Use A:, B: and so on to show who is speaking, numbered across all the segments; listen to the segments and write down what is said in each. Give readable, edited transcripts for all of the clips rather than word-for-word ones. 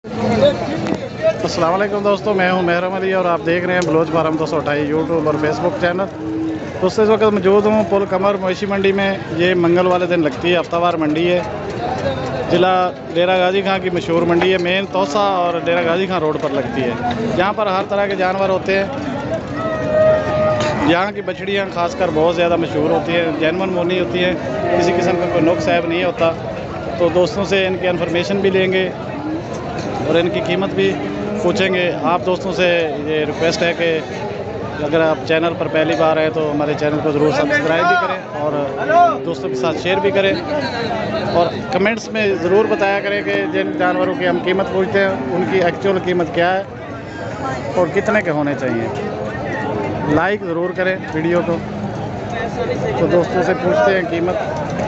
A: अस्सलाम वालेकुम दोस्तों, मैं हूं महरम अली और आप देख रहे हैं बलोच फार्म 228 यूट्यूब और फेसबुक चैनल। दोस्तों इस वक्त मौजूद हूं पुल कमर मवेशी मंडी में। ये मंगल वाले दिन लगती है, हफ्तावार मंडी है। ज़िला डेरा गाजी खां की मशहूर मंडी है। मेन तोसा और डेरा गाजी खां रोड पर लगती है। यहाँ पर हर तरह के जानवर होते हैं। यहाँ की बछड़ियाँ खासकर बहुत ज़्यादा मशहूर होती हैं, जैनवन मोनी होती हैं, किसी किस्म का कोई नुक्स ऐब नहीं होता। तो दोस्तों से इनकी इन्फॉर्मेशन भी लेंगे और इनकी कीमत भी पूछेंगे। आप दोस्तों से ये रिक्वेस्ट है कि अगर आप चैनल पर पहली बार आए तो हमारे चैनल को ज़रूर सब्सक्राइब भी करें और दोस्तों के साथ शेयर भी करें और कमेंट्स में ज़रूर बताया करें कि जिन जानवरों की हम कीमत पूछते हैं उनकी एक्चुअल कीमत क्या है और कितने के होने चाहिए। लाइक ज़रूर करें वीडियो को। तो दोस्तों से पूछते हैं कीमत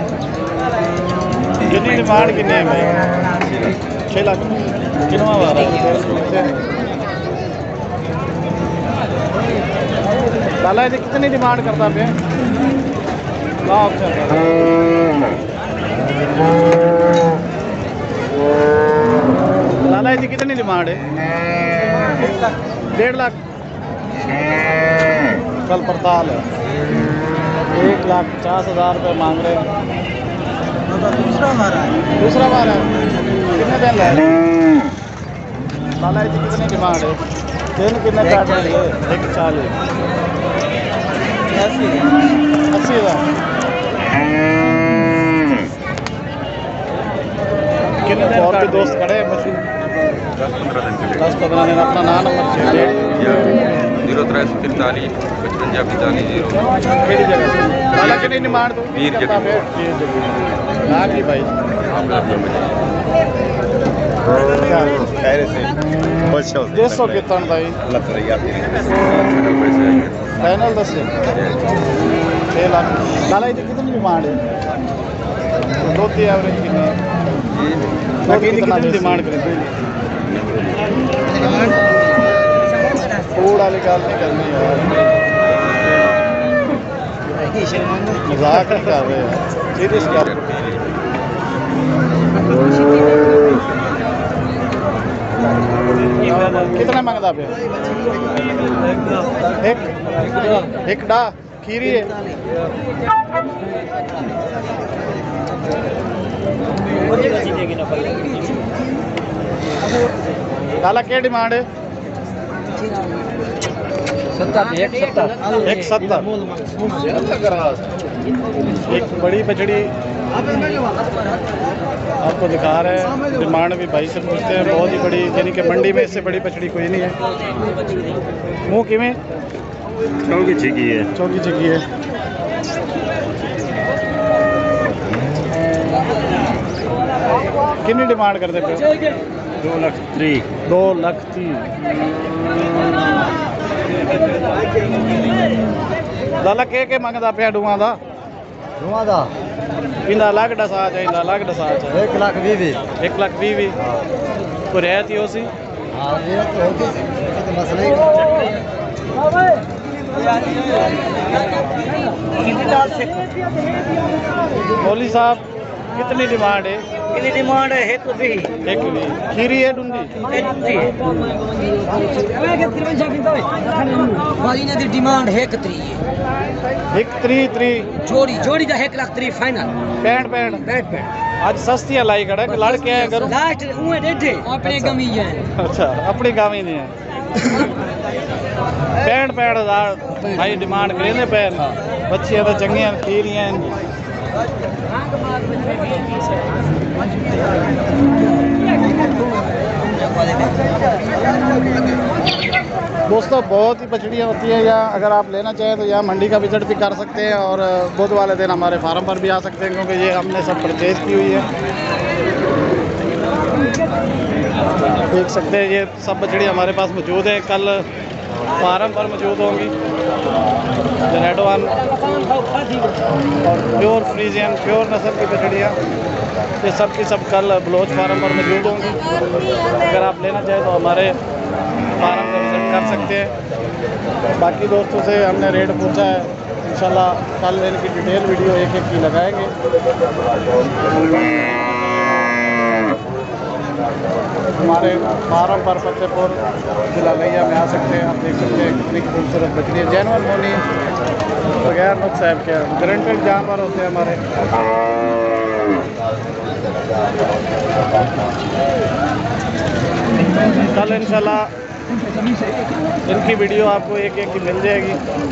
A: कितनी, डिमांड कितनी है भाई? 6 लाख कितना लाला जी कितनी डिमांड करता पे? लाला जी कितनी डिमांड है? 1.5 लाख कल पड़ताल है। 1,50,000 रुपये मांग रहे हैं। दूसरा बार है। कितने दिन है लाला जी कितनी डिमांड है? दिन कितने काट रहे हैं? 1,40 80,000। कितने और भी दोस्त खड़े हैं? 10-15 दिन। अपना नाम नंबर
B: 0343 55 45
A: लाला कितनी डिमांड दो? लाख ही भाई देश कितना भाई फाइनल 10 6 लाख। लाला जी कितनी डिमांड है? दोती एवरेज कितनी डिमांड करें? फूड वाली गल नहीं करनी यार, मजाक नहीं कर रहे हैं, सीरियस कर। कितना मंगता पे? एक डा खीरी है। काला क्या डिमांड है? 1,70। एक बड़ी बछड़ी आपको दिखा रहे हैं। डिमांड भी भाई से पूछते हैं, बहुत ही बड़ी, यानी कि मंडी में इससे बड़ी बछड़ी कोई नहीं है। मुँह किमें चौकी छिकी है। चौकी छिकी है। कितनी डिमांड करते पे? 2 लाख 30। लाला के मंगदा पे डुआ दा? इंदा अलग डसा चाहिए, अलग डसा चाहिए।
C: 1,20,000।
A: 1,20,000 को रहती हो सी?
C: हाँ ये तो होगी, तो मसले
A: मौली साहब कितनी डिमांड है?
C: कितनी डिमांड है? 1,20,000।
A: 1,20,000 खीरी है डूंडी?
C: वाली ने दी डिमांड 1,30,000।
A: 1,30,000
C: जोड़ी दा 1,30,000 फाइनल।
A: 65 आज सस्तियां लाई कड़ा कि लड़के आए करो
C: लास्ट उए डेढ़े अपने गमी है।
A: अच्छा अपनी काम ही नहीं है। 65,000 भाई डिमांड करेंगे पैन। बच्चियां तो चंगियां खीरियां। दोस्तों बहुत ही बछड़ियाँ होती है यहाँ। अगर आप लेना चाहें तो यहाँ मंडी का विजिट भी कर सकते हैं और बुध वाले दिन हमारे फार्म पर भी आ सकते हैं, क्योंकि ये हमने सब परचेज की हुई है। देख सकते हैं ये सब बछड़ी हमारे पास मौजूद है। कल फार्म पर मौजूद होंगी। रेड वन और प्योर फ्रीजियन प्योर नस्ल की बछड़ियाँ ये सब की सब कल बलोच फार्म पर मौजूद होंगी। अगर आप लेना चाहें तो हमारे फार्म का विजिट कर सकते हैं। बाकी दोस्तों से हमने रेट पूछा है, इंशाल्लाह कल इनकी डिटेल वीडियो एक एक की लगाएंगे। हमारे फार्म पर फतेहपुर जिला लिया में आ सकते हैं। आप देख सकते हैं कितनी खूबसूरत बकरी है, जैनवन मोनी, बगैर नुक्स साहब के गारंटेड जानवर होते हैं हमारे। कल इंशाल्लाह इनकी वीडियो आपको एक एक की मिल जाएगी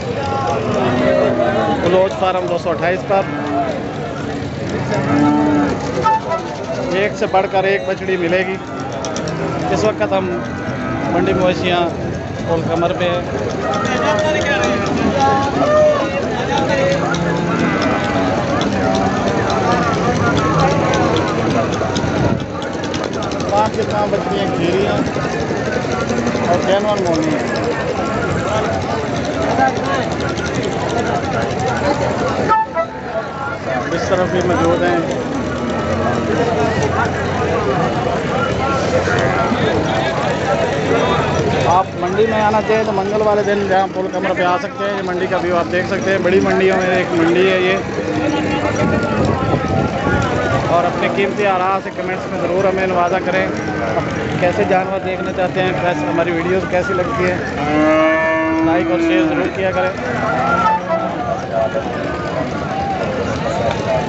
A: बलोच फार्म 228 पर। एक से बढ़कर एक बछड़ी मिलेगी। इस वक्त हम मंडी मवेशियाँ पुल कमर पे है। तमाम के तमाम बछड़ियाँ खीरी हैं और जैनवन मोनी है। इस तरफ भी मौजूद हैं। आप मंडी में आना चाहिए तो मंगल वाले दिन जहाँ पुल कमर पे आ सकते हैं। ये मंडी का व्यू आप देख सकते हैं। बड़ी मंडियों में एक मंडी है ये। और अपने कीमती आराम से कमेंट्स में ज़रूर हमें नवाजा करें। कैसे जानवर देखना चाहते हैं, कैसे हमारी वीडियोस कैसी लगती है, लाइक और शेयर ज़रूर किया करें।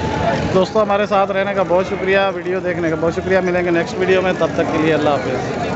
A: दोस्तों हमारे साथ रहने का बहुत शुक्रिया, वीडियो देखने का बहुत शुक्रिया। मिलेंगे नेक्स्ट वीडियो में, तब तक के लिए अल्लाह हाफ़िज़।